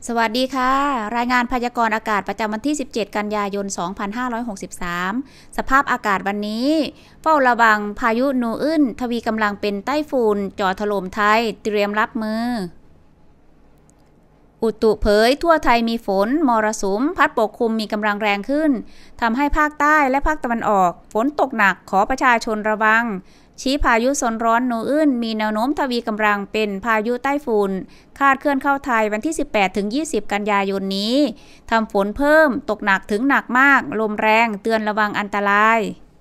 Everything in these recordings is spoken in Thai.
สวัสดีค่ะรายงานพยากรณ์อากาศประจำวันที่17กันยายน2563สภาพอากาศวันนี้เฝ้าระวังพายุนูอึนทวีกำลังเป็นไต้ฝุ่นจ่อถล่มไทยเตรียมรับมืออุตุเผยทั่วไทยมีฝนมรสุมพัดปกคลุมมีกำลังแรงขึ้นทำให้ภาคใต้และภาคตะวันออกฝนตกหนักขอประชาชนระวังชี้พายุโซนร้อนนูอึนมีแนวโน้มทวีกำลังเป็นพายุใต้ฝุ่นคาดเคลื่อนเข้าไทยวันที่18-20กันยายนนี้ทำฝนเพิ่มตกหนักถึงหนักมากลมแรงเตือนระวังอันตราย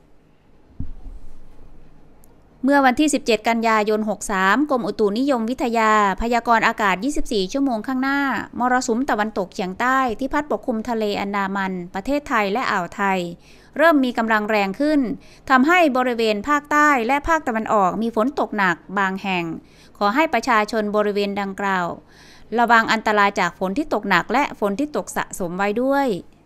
เมื่อวันที่17กันยายน63กรมอุตุนิยมวิทยาพยากรณ์อากาศ24ชั่วโมงข้างหน้ามรสุมตะวันตกเฉียงใต้ที่พัดปกคลุมทะเลอันดามันประเทศไทยและอ่าวไทยเริ่มมีกำลังแรงขึ้นทำให้บริเวณภาคใต้และภาคตะวันออกมีฝนตกหนักบางแห่งขอให้ประชาชนบริเวณดังกล่าวระวังอันตรายจากฝนที่ตกหนักและฝนที่ตกสะสมไว้ด้วย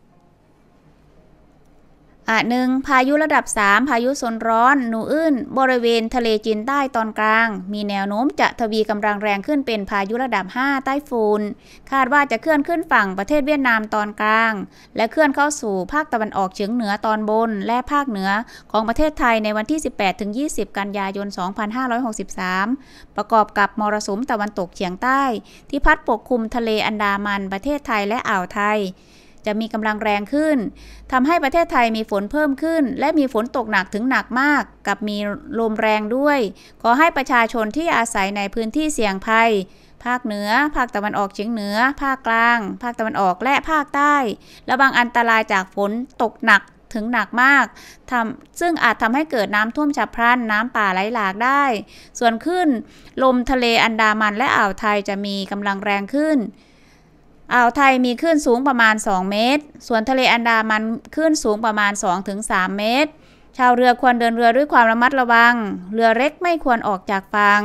1พายุระดับ3พายุโซนร้อนนูอึนบริเวณทะเลจีนใต้ตอนกลางมีแนวโน้มจะทวีกำลังแรงขึ้นเป็นพายุระดับ5ไต้ฝุ่นคาดว่าจะเคลื่อนขึ้นฝั่งประเทศเวียดนามตอนกลางและเคลื่อนเข้าสู่ภาคตะวันออกเฉียงเหนือตอนบนและภาคเหนือของประเทศไทยในวันที่18-20กันยายน2563ประกอบกับมรสุมตะวันตกเฉียงใต้ที่พัดปกคลุมทะเลอันดามันประเทศไทยและอ่าวไทยจะมีกำลังแรงขึ้นทำให้ประเทศไทยมีฝนเพิ่มขึ้นและมีฝนตกหนักถึงหนักมากกับมีลมแรงด้วยขอให้ประชาชนที่อาศัยในพื้นที่เสี่ยงภัยภาคเหนือภาคตะวันออกเฉียงเหนือภาคกลางภาคตะวันออกและภาคใต้ระวังอันตรายจากฝนตกหนักถึงหนักมากซึ่งอาจทำให้เกิดน้ำท่วมฉับพลันน้ำป่าไหลหลากได้ส่วนคลื่นลมทะเลอันดามันและอ่าวไทยจะมีกำลังแรงขึ้นอ่าวไทยมีคลื่นสูงประมาณ2เมตรส่วนทะเลอันดามันคลื่นสูงประมาณ 2-3 เมตรชาวเรือควรเดินเรือด้วยความระมัดระวังเรือเล็กไม่ควรออกจากฝั่ง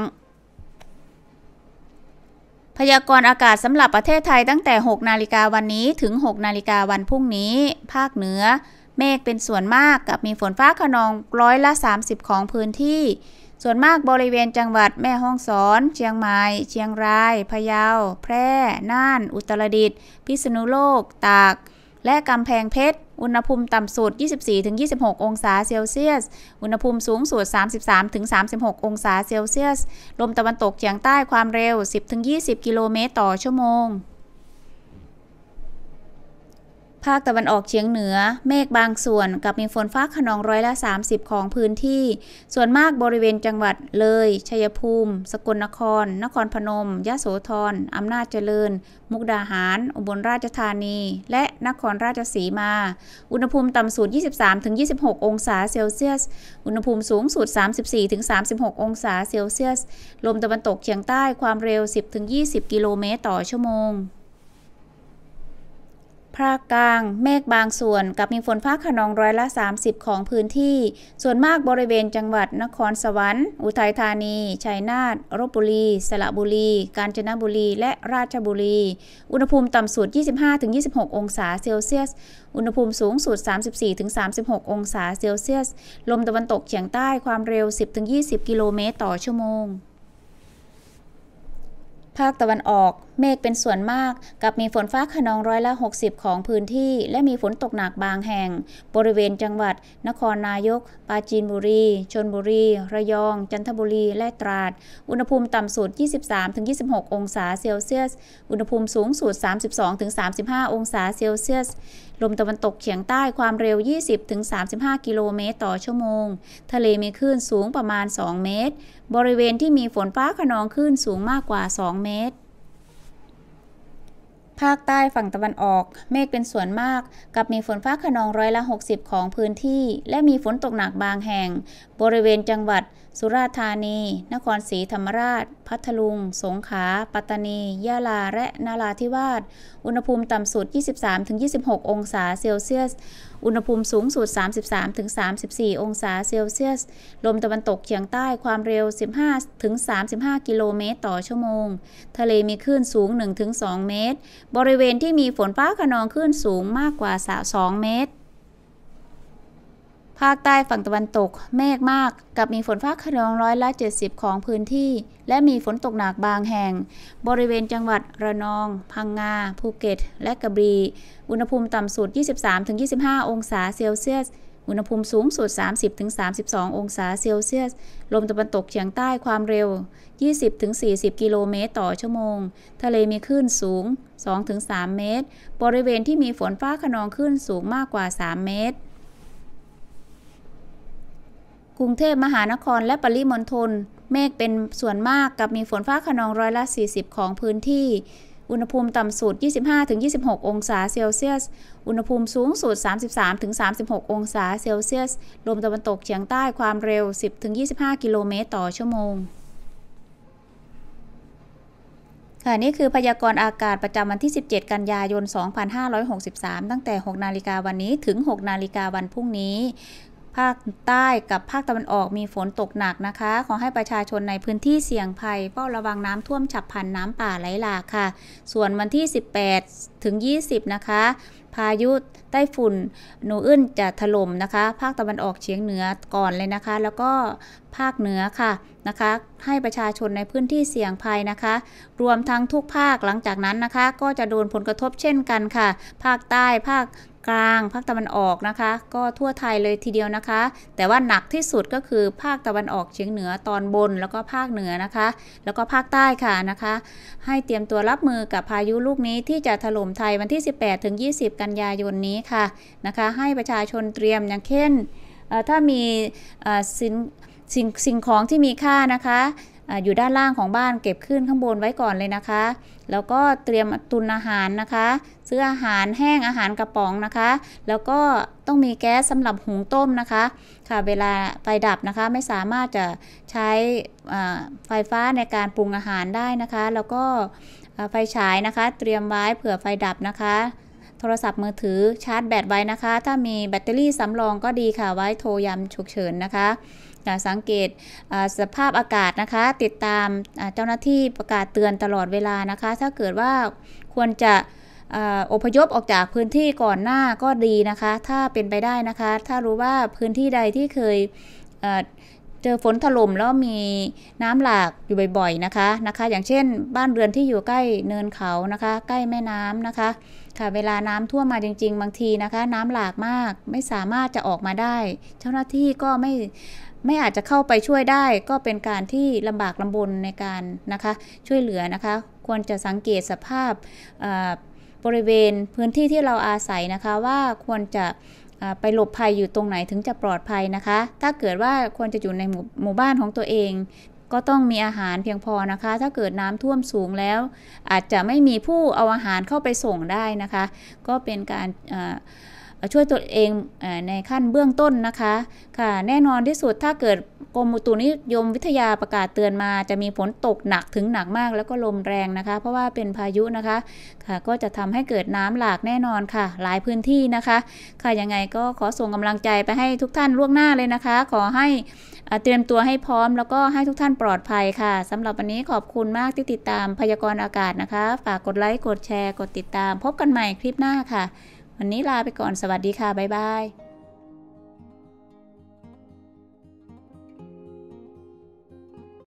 พยากรณ์อากาศสำหรับประเทศไทยตั้งแต่ 6 นาฬิกาวันนี้ถึง 6 นาฬิกาวันพรุ่งนี้ภาคเหนือเมฆเป็นส่วนมากกับมีฝนฟ้าคะนอง30%ของพื้นที่ส่วนมากบริเวณจังหวัดแม่ฮ่องสอนเชียงใหม่เชียงรายพะเยาแพร่น่านอุตรดิตถ์พิษณุโลกตากและกำแพงเพชรอุณหภูมิต่ำสุด 24-26 องศาเซลเซียสอุณหภูมิสูงสุด 33-36 องศาเซลเซียสลมตะวันตกเฉียงใต้ความเร็ว 10-20 กิโลเมตรต่อชั่วโมงภาคตะวันออกเฉียงเหนือเมฆบางส่วนกับมีฝนฟ้าคะนอง30%ของพื้นที่ส่วนมากบริเวณจังหวัดเลยชัยภูมิสกลนครนครพนมยโสธรอำนาจเจริญมุกดาหารอุบลราชธานีและนครราชสีมาอุณหภูมิต่ำสุด 23-26 องศาเซลเซียสอุณหภูมิสูงสุด 34-36 องศาเซลเซียสลมตะวันตกเฉียงใต้ความเร็ว 10-20 กิโลเมตรต่อชั่วโมงภาคกลางเมฆบางส่วนกับมีฝนฟ้าคะนอง30%ของพื้นที่ส่วนมากบริเวณจังหวัดนครสวรรค์อุทัยธานีชัยนาทลพบุรีสระบุรีกาญจนบุรีและราชบุรีอุณหภูมิต่ำสุด 25-26 องศาเซลเซียสอุณหภูมิสูงสุด 34-36 องศาเซลเซียสลมตะวันตกเฉียงใต้ความเร็ว 10-20 กิโลเมตรต่อชั่วโมงภาคตะวันออกเมฆเป็นส่วนมากกับมีฝนฟ้าคะนอง60%ของพื้นที่และมีฝนตกหนักบางแห่งบริเวณจังหวัดนครนายกปราจีนบุรีชลบุรีระยองจันทบุรีและตราดอุณหภูมิต่ำสุด 23-26 องศาเซลเซียสอุณหภูมิสูงสุด 32-35 องศาเซลเซียสลมตะวันตกเฉียงใต้ความเร็ว 20-35 กิโลเมตรต่อชั่วโมงทะเลมีคลื่นสูงประมาณ2 เมตรบริเวณที่มีฝนฟ้าคะนองคลื่นสูงมากกว่า2 เมตรภาคใต้ฝั่งตะวันออกเมฆเป็นส่วนมากกับมีฝนฟ้าคะนอง60%ของพื้นที่และมีฝนตกหนักบางแห่งบริเวณจังหวัดสุราษฎร์ธานีนครศรีธรรมราชพัทลุงสงขลาปัตตานียะลาและนราธิวาสอุณหภูมิต่ำสุด 23-26 องศาเซลเซียสอุณหภูมิสูงสุด 33-34 องศาเซลเซียสลมตะวันตกเฉียงใต้ความเร็ว 15-35 กิโลเมตรต่อชั่วโมงทะเลมีคลื่นสูง 1-2 เมตรบริเวณที่มีฝนฟ้าคะนองคลื่นสูงมากกว่า2 เมตรภาคใต้ฝั่งตะวันตกเมฆมากกับมีฝนฟ้าคะนอง70%ของพื้นที่และมีฝนตกหนักบางแห่งบริเวณจังหวัดระนองพังงาภูเก็ตและกระบี่อุณหภูมิต่ำสุด 23-25 องศาเซลเซียสอุณหภูมิสูงสุด 30-32 องศาเซลเซียสลมตะวันตกเฉียงใต้ความเร็ว 20-40 กิโลเมตรต่อชั่วโมงทะเลมีคลื่นสูง 2-3 เมตรบริเวณที่มีฝนฟ้าคะนองคลื่นสูงมากกว่า 3 เมตรกรุงเทพมหานครและปริมณฑลเมฆเป็นส่วนมากกับมีฝนฟ้าคะนอง40%ของพื้นที่อุณหภูมิต่ำสุด 25-26 องศาเซลเซียสอุณหภูมิสูงสุด 33-36 องศาเซลเซียสลมตะวันตกเฉียงใต้ความเร็ว 10-25 กิโลเมตรต่อชั่วโมงค่ะนี่คือพยากรณ์อากาศประจำวันที่17กันยายน2563ตั้งแต่ 6 นาฬิกาวันนี้ถึง 6 นาฬิกาวันพรุ่งนี้ภาคใต้กับภาคตะวันออกมีฝนตกหนักนะคะขอให้ประชาชนในพื้นที่เสี่ยงภัยเฝ้าระวังน้ำท่วมฉับพลันน้ำป่าไหลหลากค่ะส่วนวันที่18ถึง20นะคะพายุไต้ฝุ่นหนูอึ้นจะถล่มนะคะภาคตะวันออกเฉียงเหนือก่อนเลยนะคะแล้วก็ภาคเหนือค่ะนะคะให้ประชาชนในพื้นที่เสี่ยงภัยนะคะรวมทั้งทุกภาคหลังจากนั้นนะคะก็จะโดนผลกระทบเช่นกันค่ะภาคใต้ภาคกลางภาคตะวันออกนะคะก็ทั่วไทยเลยทีเดียวนะคะแต่ว่าหนักที่สุดก็คือภาคตะวันออกเฉียงเหนือตอนบนแล้วก็ภาคเหนือนะคะแล้วก็ภาคใต้ค่ะนะคะให้เตรียมตัวรับมือกับพายุลูกนี้ที่จะถล่มไทยวันที่18ถึง20กันยายนนี้ค่ะนะคะให้ประชาชนเตรียมอย่างเช่นถ้ามีสิ่งของที่มีค่านะคะอยู่ด้านล่างของบ้านเก็บขึ้นข้างบนไว้ก่อนเลยนะคะแล้วก็เตรียมตุนอาหารนะคะซื้ออาหารแห้งอาหารกระป๋องนะคะแล้วก็ต้องมีแก๊สสำหรับหุงต้มนะคะค่ะเวลาไฟดับนะคะไม่สามารถจะใช้ไฟฟ้าในการปรุงอาหารได้นะคะแล้วก็ไฟฉายนะคะเตรียมไว้เผื่อไฟดับนะคะโทรศัพท์มือถือชาร์จแบตไว้นะคะถ้ามีแบตเตอรี่สำรองก็ดีค่ะไว้โทรยามฉุกเฉินนะคะสังเกตสภาพอากาศนะคะติดตามเจ้าหน้าที่ประกาศเตือนตลอดเวลานะคะถ้าเกิดว่าควรจะอพยพออกจากพื้นที่ก่อนหน้าก็ดีนะคะถ้าเป็นไปได้นะคะถ้ารู้ว่าพื้นที่ใดที่เคยเจอฝนถล่มแล้วมีน้ำหลากอยู่บ่อยๆนะคะอย่างเช่นบ้านเรือนที่อยู่ใกล้เนินเขานะคะใกล้แม่น้ำนะคะค่ะเวลาน้ำท่วมมาจริงๆบางทีนะคะน้ำหลากมากไม่สามารถจะออกมาได้เจ้าหน้าที่ก็ไม่อาจจะเข้าไปช่วยได้ก็เป็นการที่ลำบากลำบนในการนะคะช่วยเหลือนะคะควรจะสังเกตสภาพบริเวณพื้นที่ที่เราอาศัยนะคะว่าควรจะไปหลบภัยอยู่ตรงไหนถึงจะปลอดภัยนะคะถ้าเกิดว่าควรจะอยู่ในหมู่บ้านของตัวเองก็ต้องมีอาหารเพียงพอนะคะถ้าเกิดน้ำท่วมสูงแล้วอาจจะไม่มีผู้เอาอาหารเข้าไปส่งได้นะคะก็เป็นการช่วยตัวเองในขั้นเบื้องต้นนะคะค่ะแน่นอนที่สุดถ้าเกิดกรมอุตุนิยมวิทยาประกาศเตือนมาจะมีฝนตกหนักถึงหนักมากแล้วก็ลมแรงนะคะเพราะว่าเป็นพายุนะคะค่ะก็จะทำให้เกิดน้ำหลากแน่นอนค่ะหลายพื้นที่นะคะค่ะยังไงก็ขอส่งกำลังใจไปให้ทุกท่านล่วงหน้าเลยนะคะขอให้เตรียมตัวให้พร้อมแล้วก็ให้ทุกท่านปลอดภัยค่ะสำหรับวันนี้ขอบคุณมากที่ติดตามพยากรณ์อากาศนะคะฝากกดไลค์กดแชร์กดติดตามพบกันใหม่คลิปหน้าค่ะวันนี้ลาไปก่อนสวัสดีค่ะบ๊ายบาย